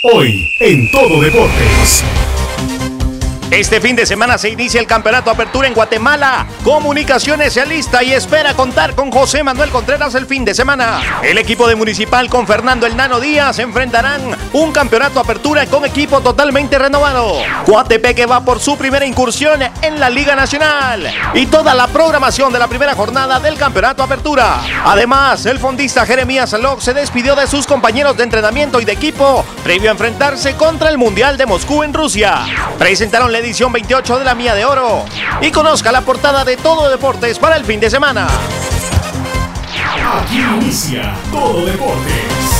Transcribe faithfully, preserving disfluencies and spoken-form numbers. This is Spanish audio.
Hoy en Todo Deportes. Este fin de semana se inicia el Campeonato Apertura en Guatemala. Comunicaciones se alista y espera contar con José Manuel Contreras el fin de semana. El equipo de Municipal con Fernando El Nano Díaz enfrentarán un Campeonato Apertura con equipo totalmente renovado. Coatepeque va por su primera incursión en la Liga Nacional. Y toda la programación de la primera jornada del Campeonato Apertura. Además, el fondista Jeremías Alok se despidió de sus compañeros de entrenamiento y de equipo previo a enfrentarse contra el Mundial de Moscú en Rusia. Presentaron la edición veintiocho de la Milla de Oro y conozca la portada de Todo Deportes para el fin de semana. Aquí inicia Todo Deportes.